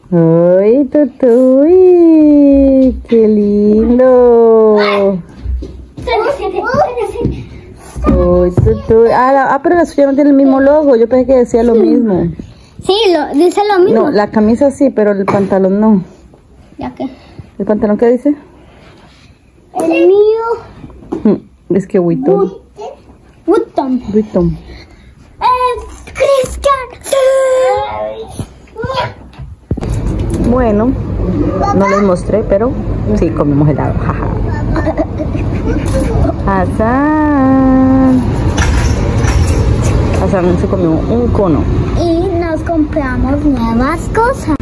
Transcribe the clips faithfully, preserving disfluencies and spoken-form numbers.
¡Ay, Tutuy! ¡Qué lindo! ¡Uy, Tutuy! Ah, la, ah, pero la suya no tiene el mismo logo. Yo pensé que decía lo mismo. Sí, lo, dice lo mismo. No, la camisa sí, pero el pantalón no. ¿Ya qué? ¿El pantalón qué dice? El mío. Es que Witton. Witton. Witton. Cristian. Bueno, no les mostré, pero sí comimos helado. Jaja. Hassan. Hassan se comió un cono. Y nos compramos nuevas cosas.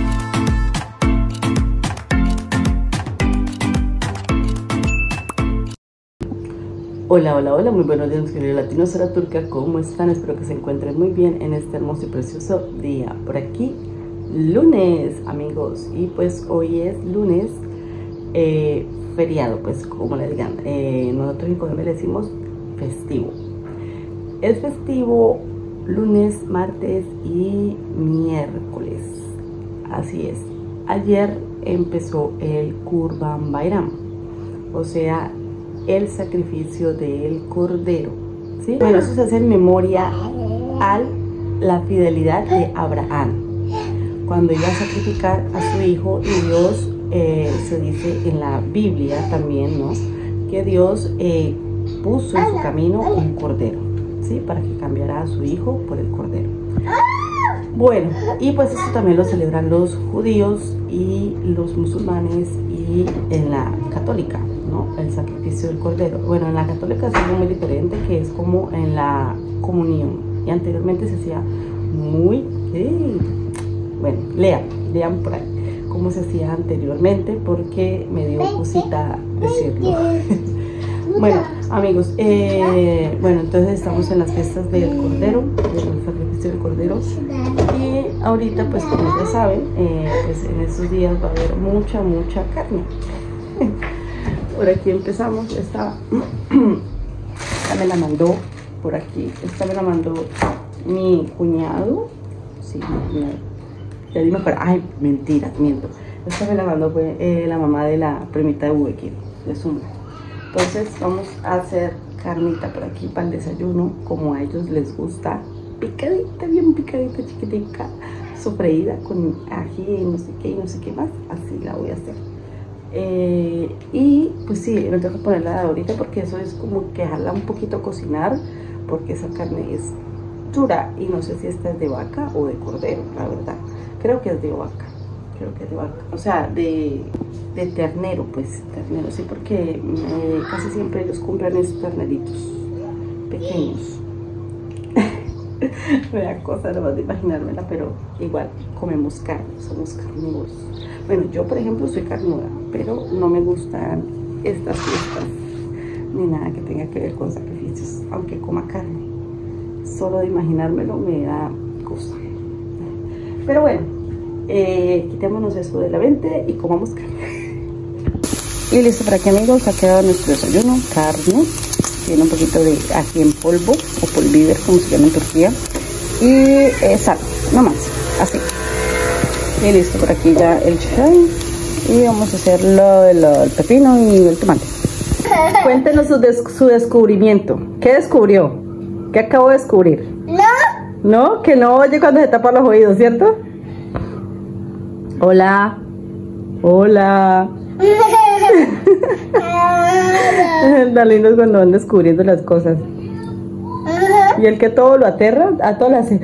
Hola, hola, hola, muy buenos días, mis queridos latinos, soy la turca, ¿cómo están? Espero que se encuentren muy bien en este hermoso y precioso día. Por aquí, lunes, amigos, y pues hoy es lunes, eh, feriado, pues como le digan, eh, nosotros en Colombia le decimos festivo. Es festivo lunes, martes y miércoles, así es. Ayer empezó el Kurban Bayram, o sea, el sacrificio del cordero, ¿sí? Bueno, eso se hace en memoria a la fidelidad de Abraham, cuando iba a sacrificar a su hijo, y Dios, eh, se dice en la Biblia también, ¿no?, que Dios eh, puso en su camino un cordero, ¿sí?, para que cambiara a su hijo por el cordero. Bueno, y pues esto también lo celebran los judíos y los musulmanes y en la católica, ¿no?, el sacrificio del cordero. Bueno, en la católica es algo muy diferente, que es como en la comunión, y anteriormente se hacía muy, ¿qué? Bueno, lean, lean por ahí cómo se hacía anteriormente, porque me dio cosita decirlo. Bueno, amigos, eh, bueno, entonces estamos en las fiestas del cordero, del sacrificio del cordero, y ahorita, pues como ya saben, eh, pues en estos días va a haber mucha, mucha carne. Por aquí empezamos. Esta, esta me la mandó por aquí, esta me la mandó mi cuñado, sí, mi cuñado, ya ni me acuerdo, ay, mentira, miento, esta me la mandó pues, eh, la mamá de la primita de Ubequín, de su mujer. Entonces vamos a hacer carnita por aquí para el desayuno, como a ellos les gusta, picadita, bien picadita, chiquitica, sofreída con ají y no sé qué y no sé qué más, así la voy a hacer. Eh, y pues sí, me tengo que ponerla ahorita, porque eso es como que dejarla un poquito cocinar, porque esa carne es dura, y no sé si esta es de vaca o de cordero, la verdad. Creo que es de vaca, creo que es de vaca, o sea, de, de ternero, pues, ternero, sí, porque eh, casi siempre ellos compran esos terneritos pequeños. Me da cosa nomás de imaginármela, pero igual comemos carne, somos carnívoros. Bueno, yo por ejemplo soy carnívora, pero no me gustan estas fiestas ni nada que tenga que ver con sacrificios, aunque coma carne. Solo de imaginármelo me da cosa. Pero bueno, eh, quitémonos eso de la mente y comamos carne. Y listo por aquí, amigos, ha quedado nuestro desayuno, carne. Tiene un poquito de ají en polvo o polvíver, como se llama en Turquía, y eh, sal, no más, así. Y listo por aquí ya el chai, y vamos a hacer lo del pepino y el tomate. Cuéntenos su, des su descubrimiento. ¿Qué descubrió? ¿Qué acabo de descubrir? No. ¿No? Que no oye cuando se tapa los oídos, ¿cierto? Hola. Hola. Tan lindo cuando van descubriendo las cosas. Y el que todo lo aterra, a todo lo hace.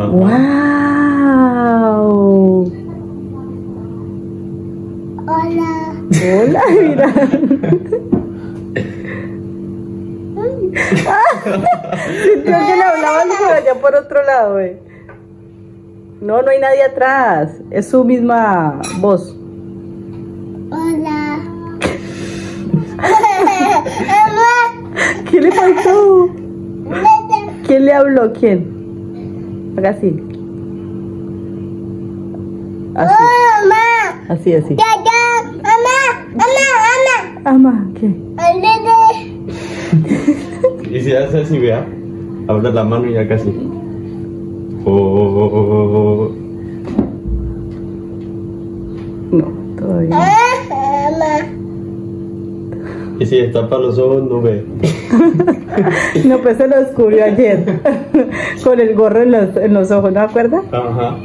¡Wow! Hola. Hola, mira. Sintió que le hablaban por allá por otro lado, eh. No, no hay nadie atrás. Es su misma voz. Hola. ¿Qué le faltó? ¿Quién le habló? ¿Quién? Haga así. Así. Mamá. Así, así. Ya, ya. Mamá. Mamá, mamá. Ama, ¿qué? Y si haces así, vea, habla la mano y ya casi. Oh, oh, oh, oh. Y si destapa los ojos, no ve. No, pues se lo descubrió ayer. Con el gorro en los, en los ojos, ¿no acuerdas? Ajá.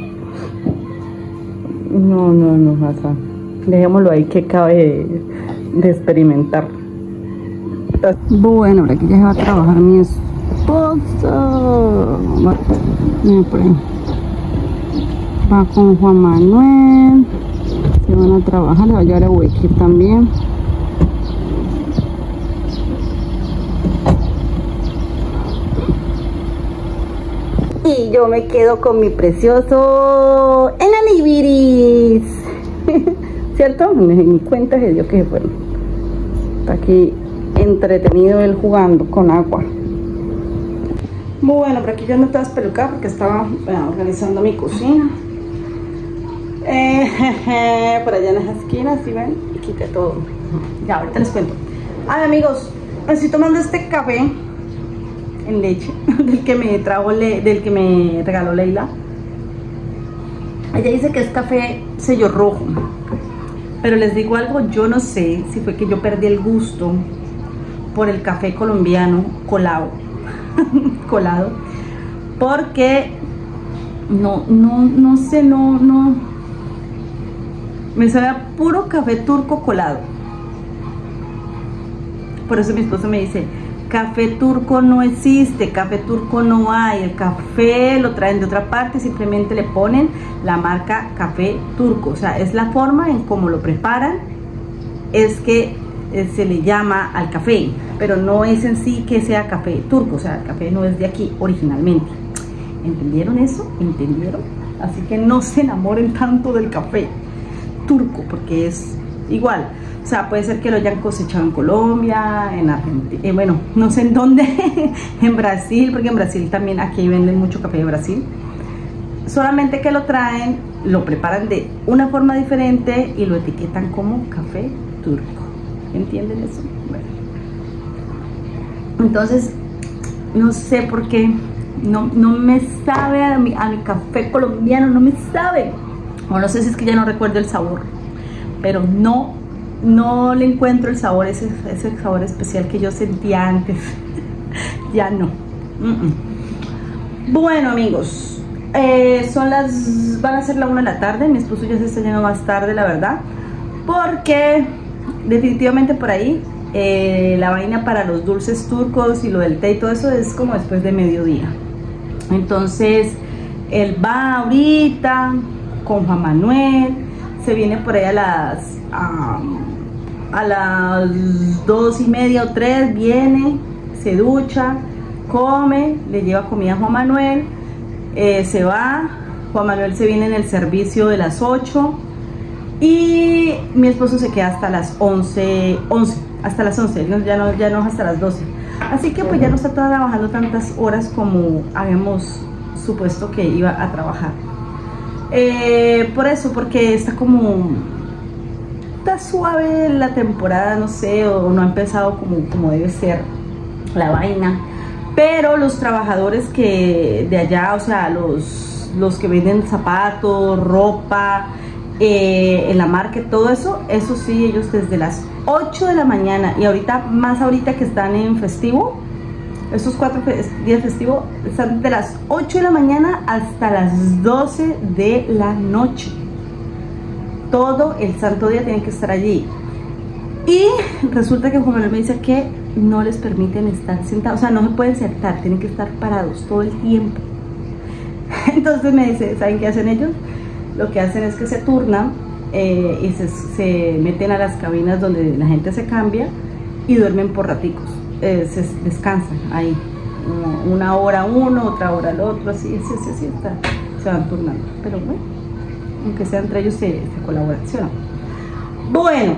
No, no, no, Masa. Dejémoslo ahí que acabe de, de experimentar. Bueno, ahora que ya se va a trabajar mi esposo. Miren por ahí. Va con Juan Manuel. Se van a trabajar, le va a llevar a Huequir también. Y yo me quedo con mi precioso Enanibiris. ¿Cierto? Ni, ni cuenta se dio que se fueron. Está aquí entretenido él jugando con agua. Bueno, por aquí yo no estaba espelucada porque estaba bueno, organizando mi cocina. Eh, por allá en esa esquina, si ven, y quité todo. Ya, ahorita les cuento. Ay, amigos, estoy tomando este café en leche del que me trajo le, del que me regaló Leila. Ella dice que es café sello rojo, pero les digo algo, yo no sé si fue que yo perdí el gusto por el café colombiano colado colado porque no no no sé, no no me sabe a puro café turco colado. Por eso mi esposo me dice, café turco no existe, café turco no hay, el café lo traen de otra parte, simplemente le ponen la marca café turco, o sea, es la forma en cómo lo preparan, es que eh, se le llama al café, pero no es en sí que sea café turco, o sea, el café no es de aquí originalmente. ¿Entendieron eso? ¿Entendieron? Así que no se enamoren tanto del café turco, porque es igual. O sea, puede ser que lo hayan cosechado en Colombia, en Argentina, eh, bueno, no sé en dónde, en Brasil, porque en Brasil también, aquí venden mucho café de Brasil. Solamente que lo traen, lo preparan de una forma diferente y lo etiquetan como café turco. ¿Entienden eso? Bueno. Entonces, no sé por qué, no, no me sabe a mi, a mi café colombiano, no me sabe. O no sé si es que ya no recuerdo el sabor, pero no no le encuentro el sabor, ese, ese sabor especial que yo sentía antes. Ya no. Mm -mm. Bueno, amigos, eh, son las van a ser la una de la tarde. Mi esposo ya se está yendo más tarde, la verdad, porque definitivamente por ahí eh, la vaina para los dulces turcos y lo del té y todo eso es como después de mediodía. Entonces él va ahorita con Juan Manuel, se viene por ahí a las um, a las dos y media o tres, viene, se ducha, come, le lleva comida a Juan Manuel, eh, se va, Juan Manuel se viene en el servicio de las ocho y mi esposo se queda hasta las once, once, hasta las once, ya no, ya no hasta las doce, así que pues ya no está trabajando tantas horas como habíamos supuesto que iba a trabajar. Eh, por eso, porque está como está suave la temporada, no sé, o no ha empezado como, como debe ser la vaina, pero los trabajadores que de allá, o sea, los, los que venden zapatos, ropa, eh, en la market, todo eso, eso sí, ellos desde las ocho de la mañana y ahorita, más ahorita que están en festivo, estos cuatro días festivos, están de las ocho de la mañana hasta las doce de la noche. Todo el santo día tienen que estar allí. Y resulta que Juan Manuel me dice que no les permiten estar sentados, o sea, no se pueden sentar, tienen que estar parados todo el tiempo. Entonces me dice, ¿saben qué hacen ellos? Lo que hacen es que se turnan eh, y se, se meten a las cabinas donde la gente se cambia y duermen por raticos. Eh, se descansan ahí, una hora uno, otra hora el otro, así, así, así, así está, se van turnando, pero bueno, aunque sea entre ellos se, se colaboración. Bueno,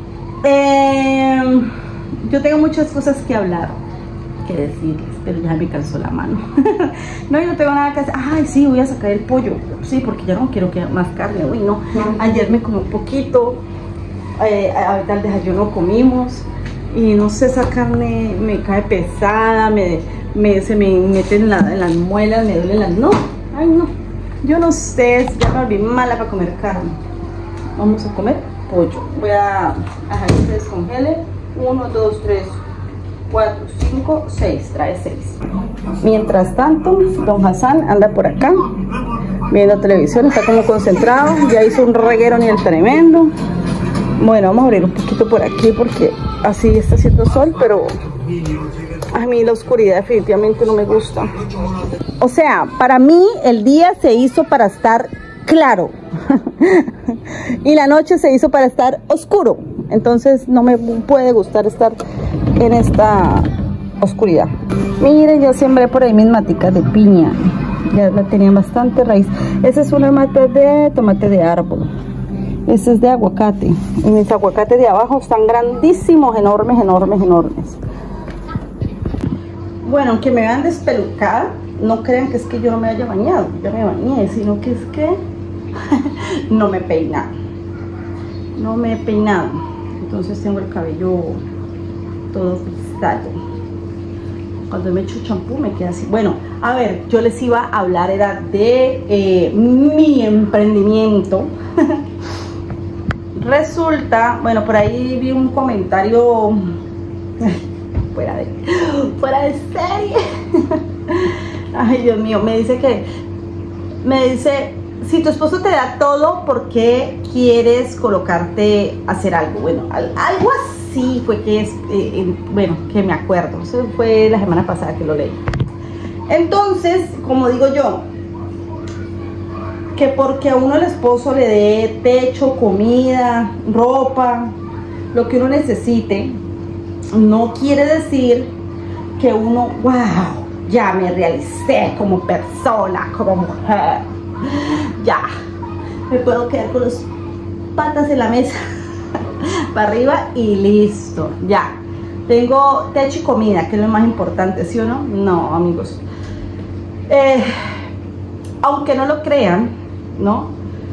eh, yo tengo muchas cosas que hablar, que decirles, pero ya me cansó la mano. No, yo no tengo nada que hacer. Ay, sí, voy a sacar el pollo, sí, porque ya no quiero que más carne. Uy, no, ayer me comí un poquito, eh, ahorita el desayuno comimos y no sé, esa carne me cae pesada, me, me, se me mete en, la, en las muelas, me duele las... No, ay no, yo no sé, ya me volví mala para comer carne. Vamos a comer pollo. Voy a dejar que se descongele uno, dos, tres, cuatro, cinco, seis. Trae seis. Mientras tanto, don Hassan anda por acá viendo televisión, está como concentrado. Ya hizo un reguero ni el tremendo. Bueno, vamos a abrir un poquito por aquí porque así está haciendo sol, pero a mí la oscuridad definitivamente no me gusta. O sea, para mí el día se hizo para estar claro y la noche se hizo para estar oscuro. Entonces no me puede gustar estar en esta oscuridad. Miren, yo sembré por ahí mis maticas de piña. Ya la tenían bastante raíz. Esa es una mata de tomate de árbol. Este es de aguacate. Y mis aguacates de abajo están grandísimos, enormes, enormes, enormes. Bueno, aunque me vean despelucada, no crean que es que yo no me haya bañado. Yo me bañé, sino que es que no me he peinado. No me he peinado. Entonces tengo el cabello todo pistado. Cuando me echo champú me queda así. Bueno, a ver, yo les iba a hablar, era de eh, mi emprendimiento. Resulta, bueno, por ahí vi un comentario fuera de, fuera de serie. Ay, Dios mío, me dice que, me dice, si tu esposo te da todo, ¿por qué quieres colocarte a hacer algo? Bueno, al, algo así fue que es, eh, bueno, que me acuerdo. Eso fue la semana pasada que lo leí. Entonces, como digo yo, que porque a uno el esposo le dé techo, comida, ropa, lo que uno necesite, no quiere decir que uno, wow, ya me realicé como persona, como mujer, ya me puedo quedar con las patas en la mesa para arriba y listo, ya tengo techo y comida, que es lo más importante, ¿sí o no? No, amigos, eh, aunque no lo crean, ¿no?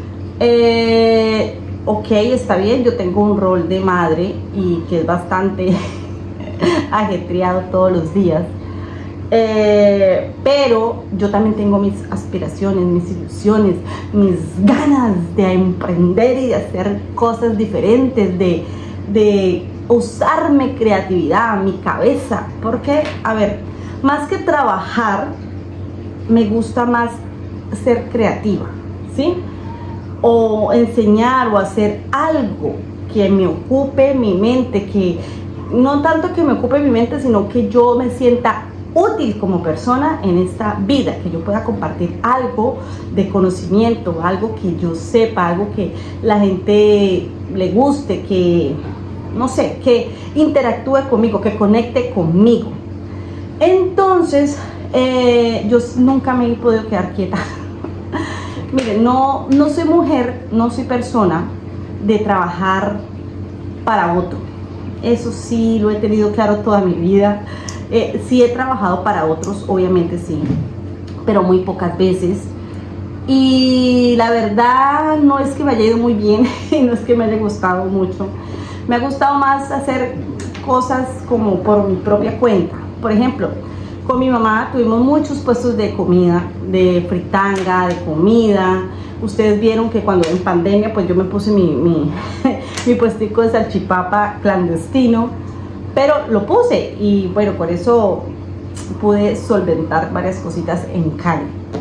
Eh, ok, está bien, yo tengo un rol de madre y que es bastante ajetreado todos los días, eh, pero yo también tengo mis aspiraciones, mis ilusiones, mis ganas de emprender y de hacer cosas diferentes, de, de usar mi creatividad, mi cabeza, porque, a ver, más que trabajar, me gusta más ser creativa, ¿sí? O enseñar o hacer algo que me ocupe mi mente, que no tanto que me ocupe mi mente, sino que yo me sienta útil como persona en esta vida, que yo pueda compartir algo de conocimiento, algo que yo sepa, algo que la gente le guste, que, no sé, que interactúe conmigo, que conecte conmigo. Entonces, eh, yo nunca me he podido quedar quieta. Miren, no, no soy mujer, no soy persona de trabajar para otro. Eso sí lo he tenido claro toda mi vida. Eh, sí he trabajado para otros, obviamente sí, pero muy pocas veces. Y la verdad no es que me haya ido muy bien, no es que me haya gustado mucho. Me ha gustado más hacer cosas como por mi propia cuenta. Por ejemplo, con mi mamá tuvimos muchos puestos de comida, de fritanga, de comida. Ustedes vieron que cuando en pandemia pues yo me puse mi, mi, mi puestico de salchipapa clandestino, pero lo puse y bueno, por eso pude solventar varias cositas en Cali.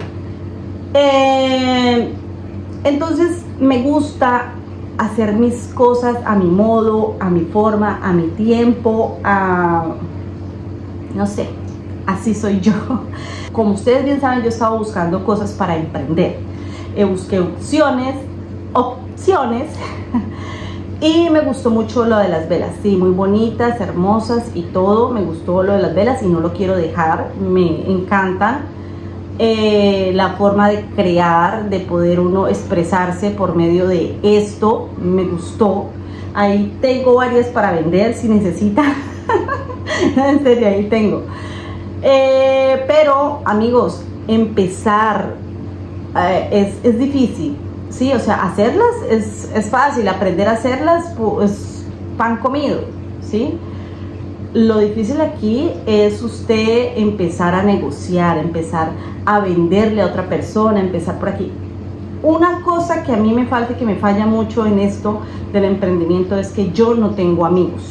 Eh, entonces me gusta hacer mis cosas a mi modo, a mi forma, a mi tiempo, a, no sé, así soy yo. Como ustedes bien saben, yo estaba buscando cosas para emprender. Eh, busqué opciones, opciones y me gustó mucho lo de las velas. Sí, muy bonitas, hermosas y todo. Me gustó lo de las velas y no lo quiero dejar. Me encantan. Eh, la forma de crear, de poder uno expresarse por medio de esto, me gustó. Ahí tengo varias para vender si necesitan. En serio, ahí tengo. Eh, pero amigos, empezar eh, es, es difícil, ¿sí? O sea, hacerlas es, es fácil, aprender a hacerlas es pan comido, ¿sí? Lo difícil aquí es usted empezar a negociar, empezar a venderle a otra persona, empezar por aquí. Una cosa que a mí me falta y que me falla mucho en esto del emprendimiento es que yo no tengo amigos.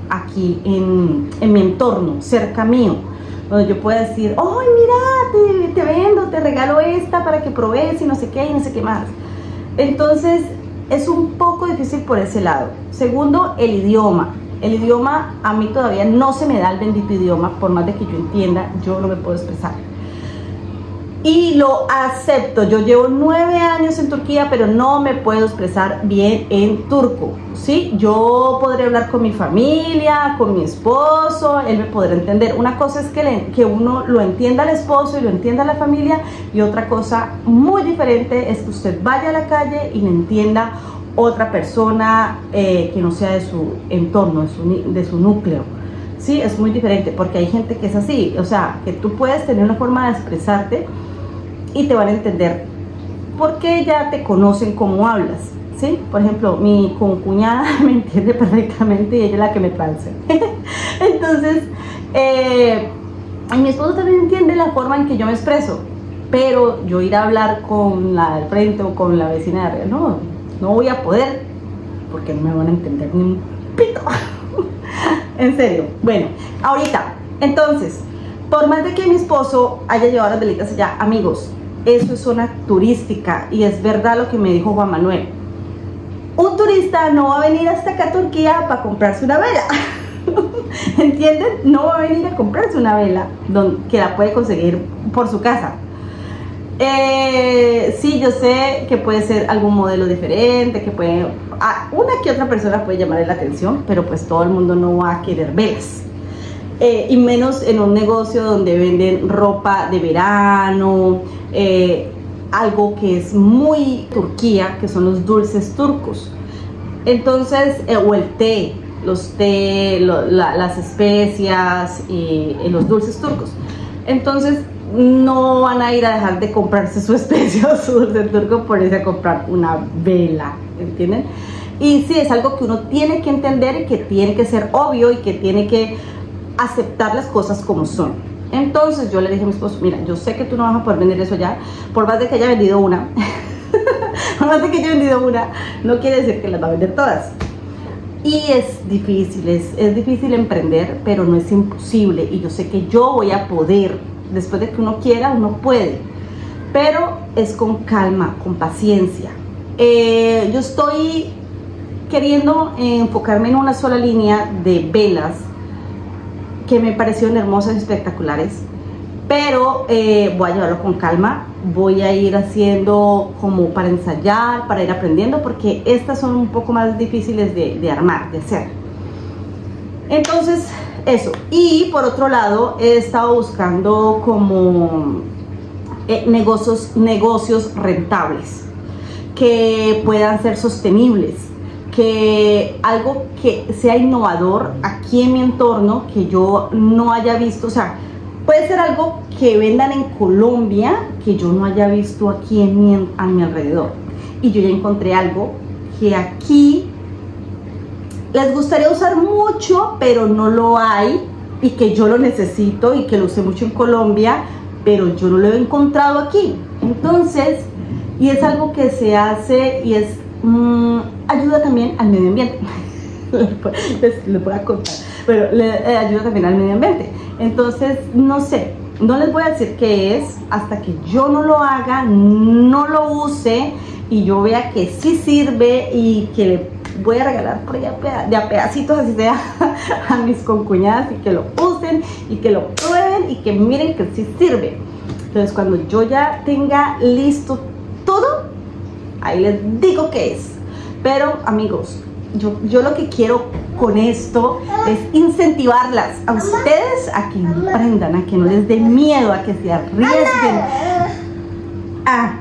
aquí en, en mi entorno, cerca mío, donde yo pueda decir, ¡ay, mira, te, te vendo, te regalo esta para que pruebes y no sé qué y no sé qué más! Entonces, es un poco difícil por ese lado. Segundo, el idioma. El idioma, a mí todavía no se me da el bendito idioma, por más de que yo entienda, yo no me puedo expresar. Y lo acepto, yo llevo nueve años en Turquía, pero no me puedo expresar bien en turco, ¿sí? Yo podré hablar con mi familia, con mi esposo, él me podrá entender. Una cosa es que, le, que uno lo entienda al esposo y lo entienda a la familia, y otra cosa muy diferente es que usted vaya a la calle y le entienda otra persona eh, que no sea de su entorno, de su, de su núcleo. Sí, es muy diferente, porque hay gente que es así, o sea, que tú puedes tener una forma de expresarte y te van a entender porque ya te conocen cómo hablas, ¿sí? Por ejemplo, mi concuñada me entiende perfectamente y ella es la que me transe. Entonces, eh, mi esposo también entiende la forma en que yo me expreso, pero yo ir a hablar con la del frente o con la vecina de arriba, no, no voy a poder, porque no me van a entender ni un pito. En serio. Bueno, ahorita, entonces, por más de que mi esposo haya llevado las velitas allá, amigos, eso es zona turística y es verdad lo que me dijo Juan Manuel. Un turista no va a venir hasta acá a Turquía para comprarse una vela. ¿Entienden? No va a venir a comprarse una vela donde, que la puede conseguir por su casa. Eh, sí, yo sé que puede ser algún modelo diferente, que puede, a una que otra persona puede llamarle la atención, pero pues todo el mundo no va a querer velas. Eh, y menos en un negocio donde venden ropa de verano, eh, algo que es muy Turquía, que son los dulces turcos. Entonces, eh, o el té, los té, lo, la, las especias y, y los dulces turcos. Entonces, no van a ir a dejar de comprarse su especia o su dulce turco por irse a comprar una vela, ¿entienden? Y sí, es algo que uno tiene que entender y que tiene que ser obvio y que tiene que aceptar las cosas como son. Entonces yo le dije a mi esposo, mira, yo sé que tú no vas a poder vender eso ya, por más de que haya vendido una, por más de que haya vendido una, no quiere decir que las va a vender todas. Y es difícil, es, es difícil emprender, pero no es imposible, y yo sé que yo voy a poder. Después de que uno quiera, uno puede, pero es con calma, con paciencia. Eh, yo estoy queriendo enfocarme en una sola línea de velas que me parecieron hermosas y espectaculares, pero eh, voy a llevarlo con calma, voy a ir haciendo como para ensayar, para ir aprendiendo, porque estas son un poco más difíciles de, de armar, de hacer. Entonces, eso. Y por otro lado, he estado buscando como eh, negocios, negocios rentables, que puedan ser sostenibles, que algo que sea innovador aquí en mi entorno, que yo no haya visto, o sea, puede ser algo que vendan en Colombia, que yo no haya visto aquí en mi, a mi alrededor. Y yo ya encontré algo que aquí les gustaría usar mucho, pero no lo hay, y que yo lo necesito y que lo usé mucho en Colombia, pero yo no lo he encontrado aquí. Entonces, y es algo que se hace y es mmm, ayuda también al medio ambiente. les, les voy a contar, pero le eh, ayuda también al medio ambiente. Entonces, no sé, no les voy a decir qué es hasta que yo no lo haga, no lo use y yo vea que sí sirve y que le voy a regalar por allá de a pedacitos, así sea, a mis concuñadas, y que lo usen y que lo prueben y que miren que sí sirve. Entonces, cuando yo ya tenga listo todo, ahí les digo qué es. Pero, amigos, yo, yo lo que quiero con esto es incentivarlas a ustedes a que emprendan, a que no les dé miedo, a que se arriesguen. Ah,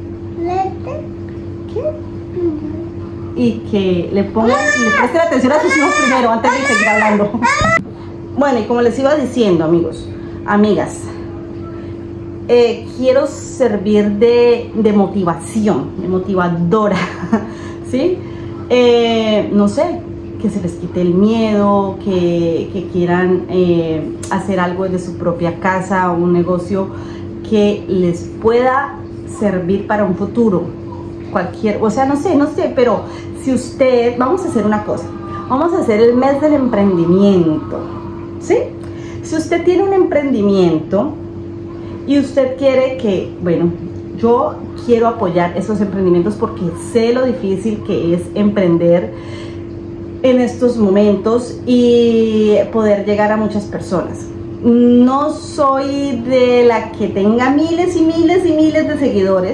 ¿qué? Y que le pongan, le presten atención a sus hijos primero antes de seguir hablando. Bueno, y como les iba diciendo, amigos, amigas, eh, quiero servir de, de motivación, de motivadora, ¿sí? Eh, no sé, que se les quite el miedo, que, que quieran eh, hacer algo de su propia casa, un negocio que les pueda servir para un futuro. Cualquier, o sea, no sé, no sé, pero si usted, vamos a hacer una cosa, Vamos a hacer el mes del emprendimiento, ¿sí? Si usted tiene un emprendimiento y usted quiere que, bueno, yo quiero apoyar esos emprendimientos porque sé lo difícil que es emprender en estos momentos y poder llegar a muchas personas. No soy de la que tenga miles y miles y miles de seguidores,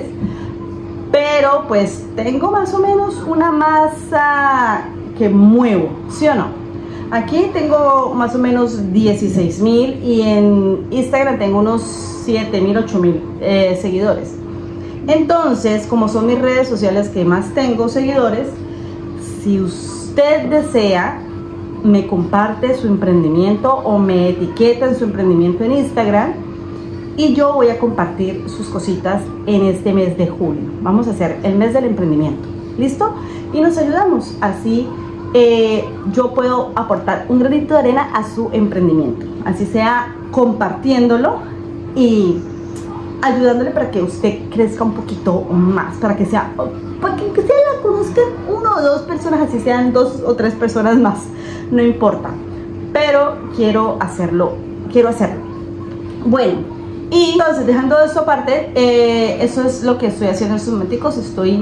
pero pues tengo más o menos una masa que muevo, ¿sí o no? Aquí tengo más o menos dieciséis mil y en Instagram tengo unos siete mil, ocho mil eh, seguidores. Entonces, como son mis redes sociales que más tengo seguidores, si usted desea, me comparte su emprendimiento o me etiqueta en su emprendimiento en Instagram y yo voy a compartir sus cositas en este mes de julio. Vamos a hacer el mes del emprendimiento, ¿listo? Y nos ayudamos, así eh, yo puedo aportar un granito de arena a su emprendimiento, así sea compartiéndolo y ayudándole para que usted crezca un poquito más, para que sea, para que, que sea la conozcan uno o dos personas, así sean dos o tres personas más, no importa, pero quiero hacerlo, quiero hacerlo. Bueno, y entonces dejando eso aparte, eh, eso es lo que estoy haciendo en estos momenticos. Estoy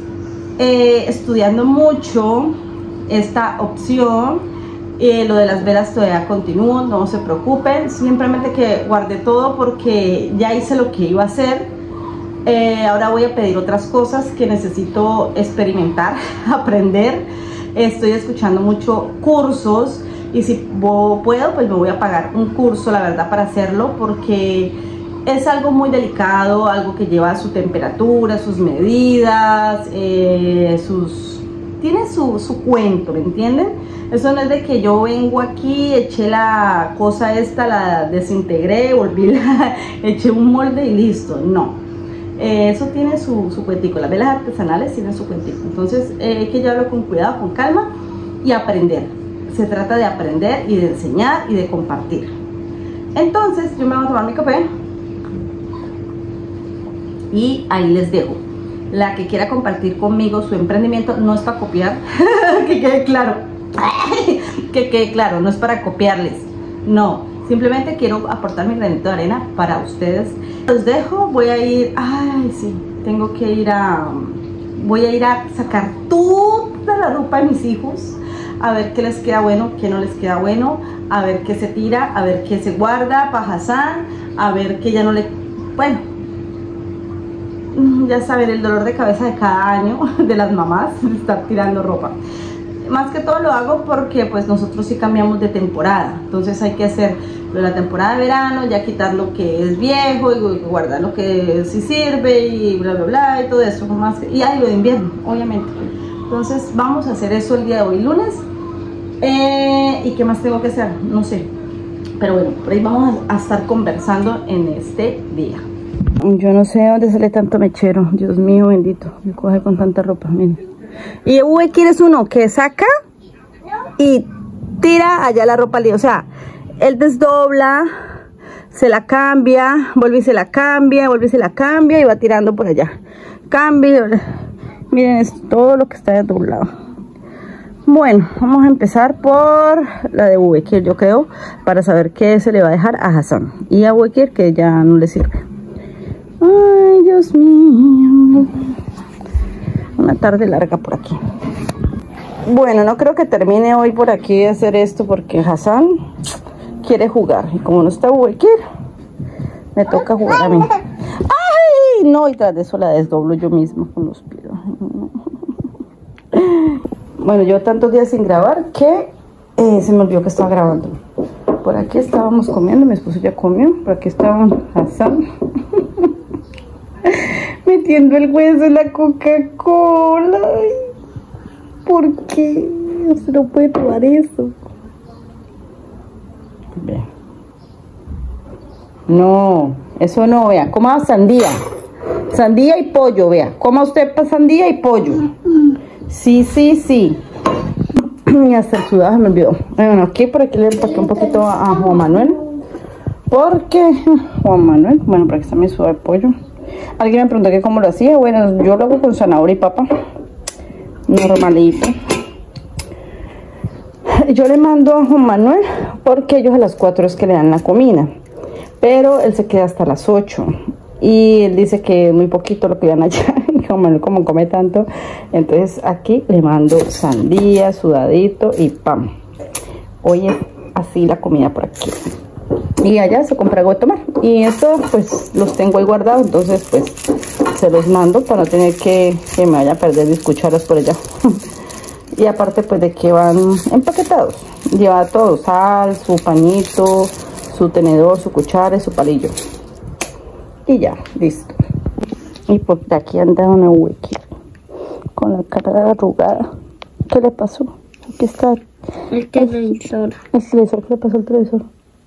eh, estudiando mucho esta opción. Eh, lo de las velas todavía continúo, no se preocupen, simplemente que guardé todo porque ya hice lo que iba a hacer. Eh, ahora voy a pedir otras cosas que necesito experimentar, aprender. Estoy escuchando mucho cursos y si puedo pues me voy a pagar un curso, la verdad, para hacerlo, porque es algo muy delicado, algo que lleva su temperatura, sus medidas, eh, sus... tiene su, su cuento, ¿me entienden? Eso no es de que yo vengo aquí, eché la cosa esta, la desintegré, volví, la, eché un molde y listo, no. Eh, eso tiene su, su cuentico, las velas artesanales tienen su cuentico, entonces eh, hay que llevarlo con cuidado, con calma y aprender. Se trata de aprender y de enseñar y de compartir. Entonces yo me voy a tomar mi café y ahí les dejo. La que quiera compartir conmigo su emprendimiento no es para copiar, que quede claro, que quede claro, no es para copiarles, no, simplemente quiero aportar mi granito de arena para ustedes. Los dejo, voy a ir, ay sí, tengo que ir a, voy a ir a sacar toda la ropa de mis hijos, a ver qué les queda bueno, qué no les queda bueno, a ver qué se tira, a ver qué se guarda para Hassan, a ver qué ya no le, bueno, ya saben, el dolor de cabeza de cada año de las mamás de estar tirando ropa. Más que todo lo hago porque pues nosotros sí cambiamos de temporada, entonces hay que hacer lo de la temporada de verano, ya quitar lo que es viejo y guardar lo que sí sirve y bla bla bla y todo eso, más que, y hay lo de invierno, obviamente. Entonces vamos a hacer eso el día de hoy, lunes. Eh, ¿y qué más tengo que hacer? No sé, pero bueno, por ahí vamos a, a estar conversando en este día. Yo no sé dónde sale tanto mechero, Dios mío bendito, me coge con tanta ropa, miren. Y Uwe, ¿quieres uno que saca y tira allá la ropa? O sea, él desdobla, se la cambia, vuelve y se la cambia, vuelve y se la cambia y va tirando por allá. Cambia, miren, es todo lo que está desdoblado. Bueno, vamos a empezar por la de Uwekir, yo creo, para saber qué se le va a dejar a Hassan. Y a Uwekir, que ya no le sirve. Ay, Dios mío. Una tarde larga por aquí. Bueno, no creo que termine hoy por aquí de hacer esto porque Hassan quiere jugar. Y como no está Uwekir, me toca jugar a mí. ¡Ay! No, y tras de eso la desdoblo yo misma con los pies. Bueno, yo tantos días sin grabar que eh, se me olvidó que estaba grabando. Por aquí estábamos comiendo, mi esposo ya comió. Por aquí estaba Hassan metiendo el hueso en la Coca-Cola. ¿Por qué? No se no puede tomar eso. Vea. No, eso no, vea. Coma sandía. Sandía y pollo, vea. Coma usted sandía y pollo. Sí, sí, sí. Y hasta el sudado se me olvidó. Bueno, aquí por aquí le empaqué un poquito a, a Juan Manuel. Porque Juan Manuel, bueno, para que está mi sudado de pollo. Alguien me preguntó que cómo lo hacía. Bueno, yo lo hago con zanahoria y papa. Normalito. yo le mando a Juan Manuel porque ellos a las cuatro es que le dan la comida, pero él se queda hasta las ocho y él dice que es muy poquito lo que dan allá. Juan Manuel como come tanto, entonces aquí le mando sandía, sudadito y pan. Hoy es así la comida por aquí. Y allá se compra algo de tomar. Y esto pues los tengo ahí guardados, entonces pues se los mando para no tener que, que me vaya a perder mis cucharas por allá. Y aparte pues de que van empaquetados. Lleva todo, sal, su pañito, su tenedor, su cuchara y su palillo. Y ya, listo. Y por aquí anda una wiki con la cara arrugada. ¿Qué le pasó? Aquí está El televisor. el televisor. ¿Qué le pasó al televisor?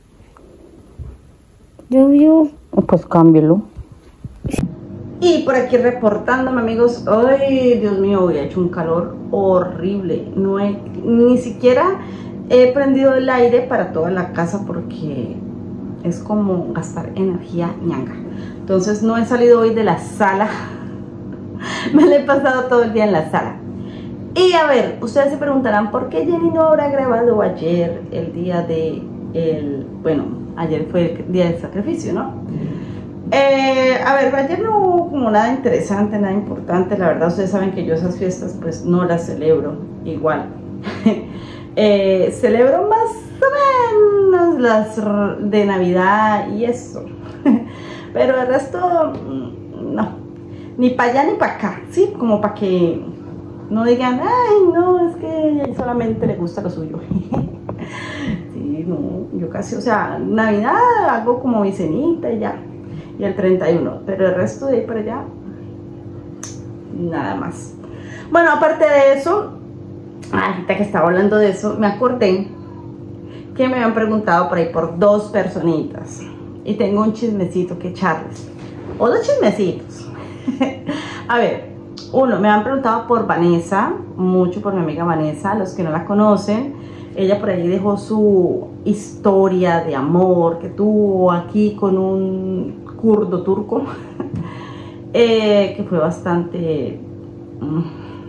Llovió. Pues cámbielo. Y por aquí reportándome, amigos. Ay, Dios mío, hoy ha hecho un calor horrible. No he, ni siquiera he prendido el aire para toda la casa porque es como gastar energía ñanga. Entonces no he salido hoy de la sala. Me la he pasado todo el día en la sala. Y a ver, ustedes se preguntarán por qué Jenny no habrá grabado ayer, el día de el, bueno, ayer fue el día del sacrificio, ¿no? Eh, a ver, ayer no hubo como nada interesante, nada importante. La verdad, ustedes saben que yo esas fiestas pues no las celebro igual. eh, celebro más o menos las de Navidad y eso. Pero el resto, no. Ni para allá ni para acá, ¿sí? Como para que no digan, ay, no, es que solamente le gusta lo suyo. Sí, no, yo casi, o sea, Navidad hago como mi cenita y ya. Y el treinta y uno, pero el resto de ahí para allá, nada más. Bueno, aparte de eso, ahorita que estaba hablando de eso, me acordé que me habían preguntado por ahí por dos personitas. Y tengo un chismecito que echarles. O dos chismecitos. A ver, uno, me han preguntado por Vanessa, mucho por mi amiga Vanessa, los que no la conocen. Ella por ahí dejó su historia de amor que tuvo aquí con un kurdo turco. eh, que fue bastante... Mm,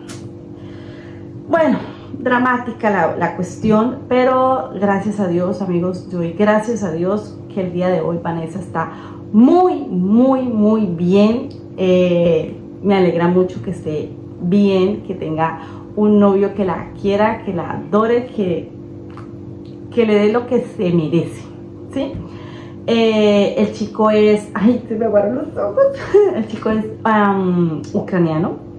bueno, dramática la, la cuestión, pero gracias a Dios, amigos, yo doy gracias a Dios que el día de hoy Vanessa está muy, muy, muy bien. Eh, me alegra mucho que esté bien, que tenga un novio que la quiera, que la adore, que, que le dé lo que se merece, ¿sí? Eh, el chico es, ay, se me aguaron los ojos. El chico es um, ucraniano.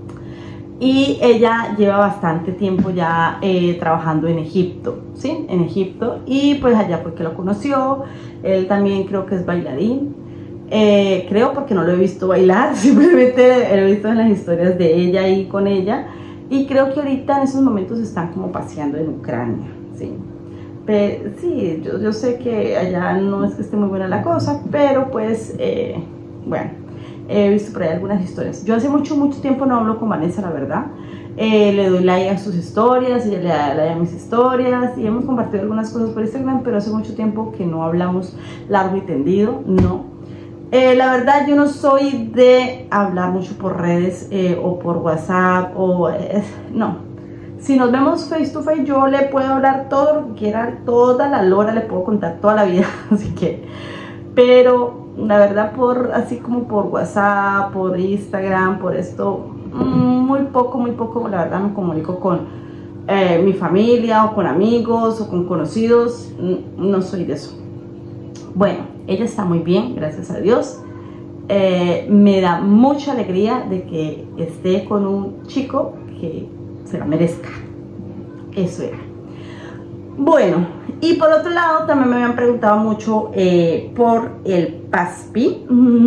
Y ella lleva bastante tiempo ya eh, trabajando en Egipto, ¿sí? En Egipto. Y pues allá fue que lo conoció. Él también creo que es bailarín. Eh, creo porque no lo he visto bailar. Simplemente lo he visto en las historias de ella y con ella. Y creo que ahorita en esos momentos están como paseando en Ucrania, ¿sí? Pero, sí, yo, yo sé que allá no es que esté muy buena la cosa. Pero pues, eh, bueno. He visto por ahí algunas historias. Yo hace mucho, mucho tiempo no hablo con Vanessa, la verdad. Eh, le doy like a sus historias, ella le da like a mis historias. Y hemos compartido algunas cosas por Instagram, pero hace mucho tiempo que no hablamos largo y tendido, no. Eh, la verdad, yo no soy de hablar mucho por redes eh, o por WhatsApp, o eh, no. Si nos vemos face to face, yo le puedo hablar todo lo que quiera, toda la lora, le puedo contar toda la vida, así que... Pero... la verdad, por así como por WhatsApp, por Instagram, por esto, muy poco, muy poco, la verdad me comunico con eh, mi familia o con amigos o con conocidos, no soy de eso. Bueno, ella está muy bien, gracias a Dios. Eh, me da mucha alegría de que esté con un chico que se la merezca. Eso era. Bueno, y por otro lado también me habían preguntado mucho eh, por el Paspi.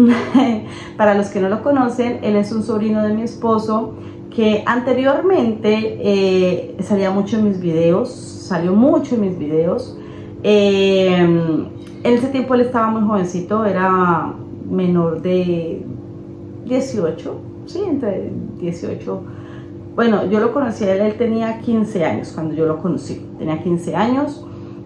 Para los que no lo conocen, él es un sobrino de mi esposo que anteriormente eh, salía mucho en mis videos, salió mucho en mis videos. Eh, en ese tiempo él estaba muy jovencito, era menor de dieciocho, sí, entre dieciocho. Bueno, yo lo conocí a él, él tenía quince años cuando yo lo conocí, tenía quince años.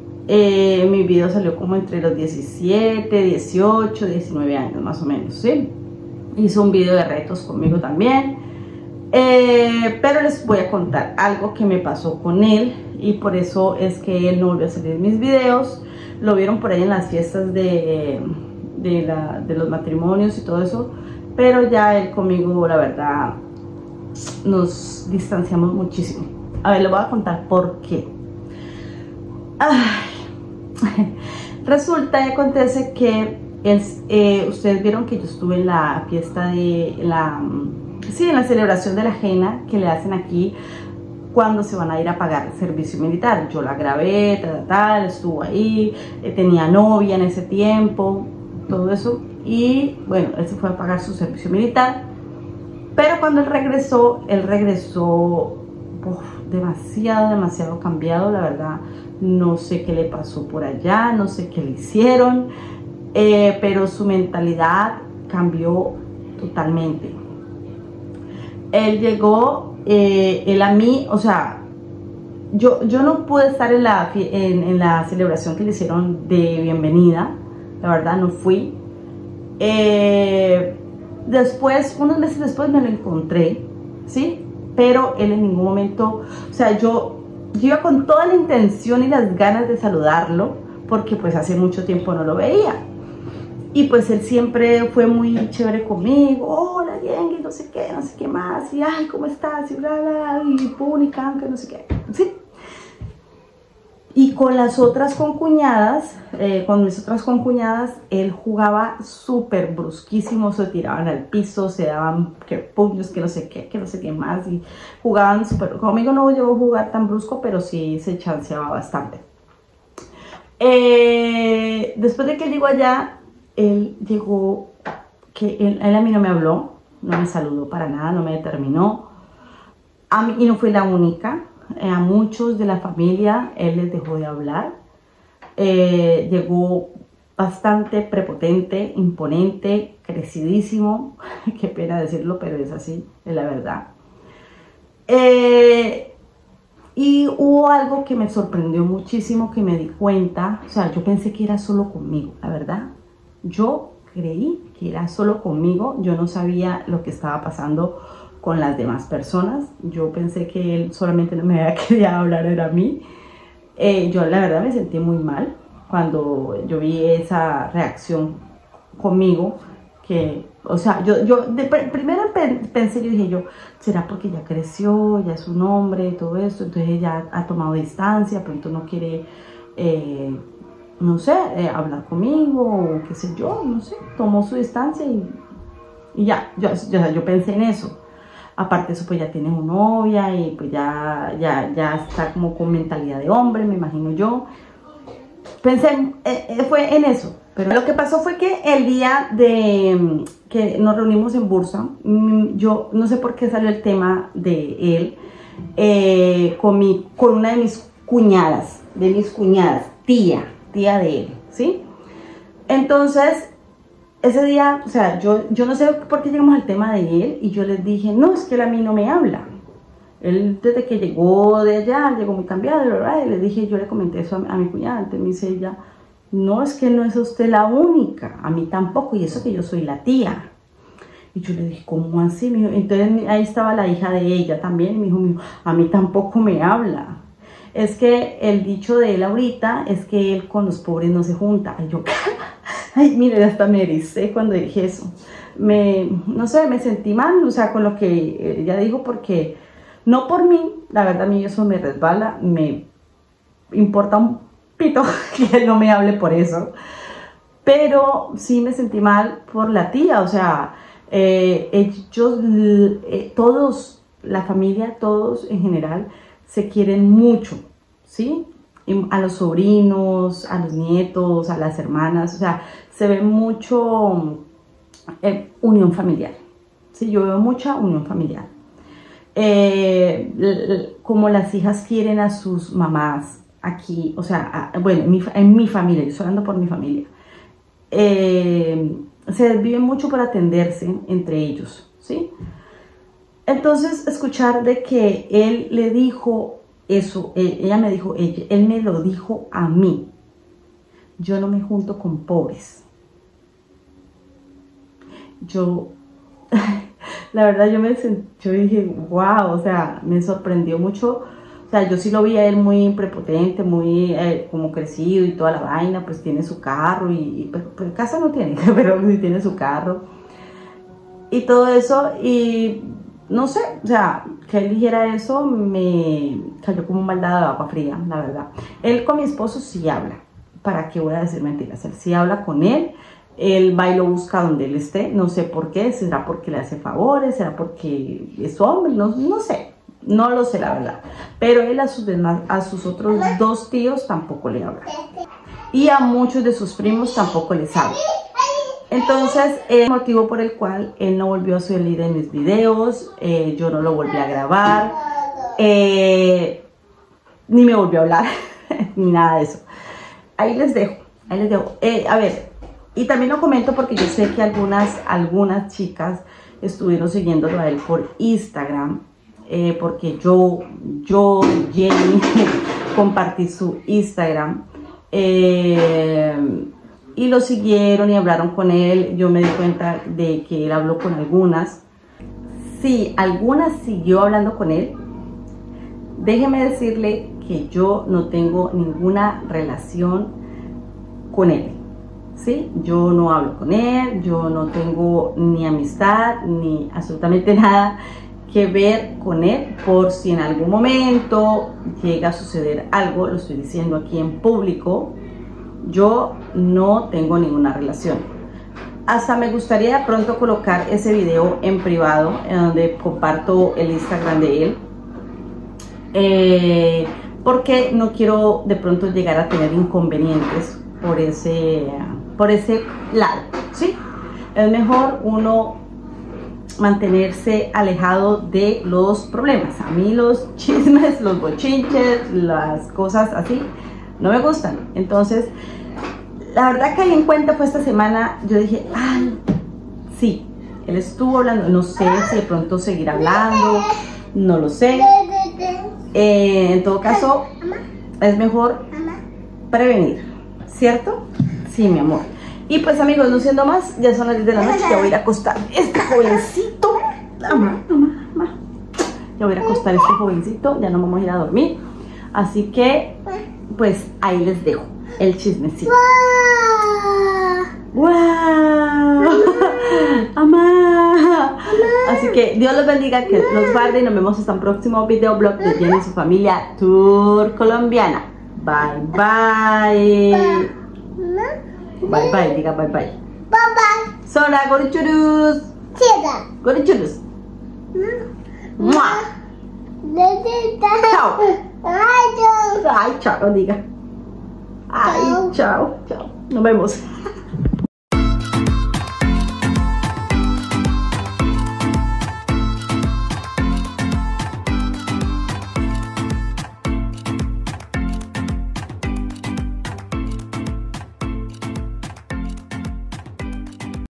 Eh, mi video salió como entre los diecisiete, dieciocho, diecinueve años más o menos, ¿sí? Hizo un video de retos conmigo también. Eh, pero les voy a contar algo que me pasó con él y por eso es que él no volvió a salir en mis videos. Lo vieron por ahí en las fiestas de, de, la, de los matrimonios y todo eso, pero ya él conmigo, la verdad, nos distanciamos muchísimo. A ver, les voy a contar por qué. Ay. Resulta y acontece que es, eh, ustedes vieron que yo estuve en la fiesta de la... Sí, en la celebración de la ajena que le hacen aquí cuando se van a ir a pagar servicio militar. Yo la grabé, tal, tal, estuvo ahí, eh, tenía novia en ese tiempo, todo eso. Y bueno, él se fue a pagar su servicio militar. Pero cuando él regresó, él regresó uf, demasiado, demasiado cambiado, la verdad. No sé qué le pasó por allá, no sé qué le hicieron, eh, pero su mentalidad cambió totalmente. Él llegó, eh, él a mí, o sea, yo, yo no pude estar en la, en, en la celebración que le hicieron de bienvenida, la verdad no fui. Eh, después, unos meses después me lo encontré, ¿sí? Pero él en ningún momento, o sea, yo, yo iba con toda la intención y las ganas de saludarlo, porque pues hace mucho tiempo no lo veía. Y pues él siempre fue muy chévere conmigo, hola Yengi, no sé qué, no sé qué más, y ay, ¿cómo estás? Y bla, bla, y pum, y canca, no sé qué, sí. Y con las otras concuñadas, eh, con mis otras concuñadas, él jugaba súper brusquísimo, se tiraban al piso, se daban que puños, que no sé qué, que no sé qué más, y jugaban súper, conmigo no llegó a jugar tan brusco, pero sí se chanceaba bastante. Eh, después de que llegó allá, él llegó, que él, él a mí no me habló, no me saludó para nada, no me determinó, a mí, y no fue la única, eh, a muchos de la familia él les dejó de hablar, eh, llegó bastante prepotente, imponente, crecidísimo, qué pena decirlo, pero es así, es la verdad. Eh, y hubo algo que me sorprendió muchísimo, que me di cuenta, o sea, yo pensé que era solo conmigo, la verdad. Yo creí que era solo conmigo, yo no sabía lo que estaba pasando con las demás personas. Yo pensé que él solamente no me había querido hablar, era a mí. Eh, yo la verdad me sentí muy mal cuando yo vi esa reacción conmigo, que, o sea, yo, yo de, primero pensé, yo dije yo, ¿será porque ya creció, ya es un hombre y todo esto? Entonces ya ha tomado distancia, pronto no quiere... Eh, no sé, eh, hablar conmigo, o qué sé yo, no sé, tomó su distancia y, y ya, yo, yo, yo pensé en eso. Aparte de eso, pues ya tiene una novia y pues ya, ya, ya está como con mentalidad de hombre, me imagino yo. Pensé, eh, fue en eso. Pero lo que pasó fue que el día de que nos reunimos en Bursa, yo no sé por qué salió el tema de él, eh, con, mi, con una de mis cuñadas, de mis cuñadas, tía. tía de él, ¿sí? Entonces, ese día, o sea, yo, yo no sé por qué llegamos al tema de él y yo les dije, no, es que él a mí no me habla. Él desde que llegó de allá, llegó muy cambiado, ¿verdad? Y le dije, yo le comenté eso a, a mi cuñada, entonces me dice ella, no, es que no es usted la única, a mí tampoco, y eso que yo soy la tía. Y yo le dije, ¿cómo así? Me dijo, entonces ahí estaba la hija de ella también, y me dijo, a mí tampoco me habla. Es que el dicho de él ahorita es que él con los pobres no se junta. Ay, yo, ay, mire, hasta me ericé cuando dije eso. Me, no sé, me sentí mal, o sea, con lo que ella dijo, porque no por mí, la verdad a mí eso me resbala, me importa un pito que él no me hable por eso. Pero sí me sentí mal por la tía, o sea, eh, ellos, eh, todos, la familia, todos en general, se quieren mucho, ¿sí? A los sobrinos, a los nietos, a las hermanas, o sea, se ve mucho eh, unión familiar, ¿sí? Yo veo mucha unión familiar. Eh, como las hijas quieren a sus mamás aquí, o sea, a, bueno, en mi, en mi familia, yo estoy hablando por mi familia, eh, se desviven mucho por atenderse entre ellos, ¿sí? Entonces, escuchar de que él le dijo eso, él, ella me dijo, él, él me lo dijo a mí, yo no me junto con pobres. Yo, La verdad yo me sent- yo dije, wow, o sea, me sorprendió mucho. O sea, yo sí lo vi a él muy prepotente, muy eh, como crecido y toda la vaina, pues tiene su carro y, y pues, pues casa no tiene, pero sí tiene su carro. Y todo eso, y no sé, o sea, que él dijera eso me cayó como un baldado de agua fría, la verdad. Él con mi esposo sí habla, ¿para qué voy a decir mentiras? Él sí habla con él, él va y lo busca donde él esté, no sé por qué, será porque le hace favores, será porque es hombre, no, no sé, no lo sé la verdad. Pero él a sus, demás, a sus otros dos tíos tampoco le habla. Y a muchos de sus primos tampoco les habla. Entonces, el motivo por el cual él no volvió a salir en mis videos, eh, yo no lo volví a grabar, eh, ni me volvió a hablar, ni nada de eso. Ahí les dejo, ahí les dejo. Eh, a ver, y también lo comento porque yo sé que algunas, algunas chicas estuvieron siguiéndolo a él por Instagram, eh, porque yo, yo, Jenny, compartí su Instagram. Eh, Y lo siguieron y hablaron con él. Yo me di cuenta de que él habló con algunas. Sí, algunas siguió hablando con él. Déjeme decirle que yo no tengo ninguna relación con él. ¿Sí? Yo no hablo con él, yo no tengo ni amistad, ni absolutamente nada que ver con él. Por si en algún momento llega a suceder algo, lo estoy diciendo aquí en público. Yo no tengo ninguna relación. Hasta me gustaría de pronto colocar ese video en privado, en donde comparto el Instagram de él, eh, porque no quiero de pronto llegar a tener inconvenientes por ese, por ese lado, ¿sí? Es mejor uno mantenerse alejado de los problemas. A mí los chismes, los bochinches, las cosas así no me gustan. Entonces, la verdad que ahí en cuenta fue esta semana, yo dije, ay, sí, él estuvo hablando, no sé si de pronto seguirá hablando, no lo sé. Eh, en todo caso, es mejor prevenir, ¿cierto? Sí, mi amor. Y pues amigos, no siendo más, ya son las diez de la noche, ya voy a ir a acostar este jovencito. Mamá, mamá, mamá. Ya voy a ir a acostar este jovencito, ya no vamos a ir a dormir. Así que, pues ahí les dejo el chismecito. ¡Wow! ¡Mamá! Así que Dios los bendiga, que los guarde y nos vemos hasta un próximo video blog de Jenny y su familia Tour Colombiana. Bye, bye. Bye, bye, diga bye, bye. Bye bye. Sora, gorichurus. Chida. Gorichurus. ¡Mua! Chao. Ay, chao, diga. Ay, chao, chao. Nos vemos.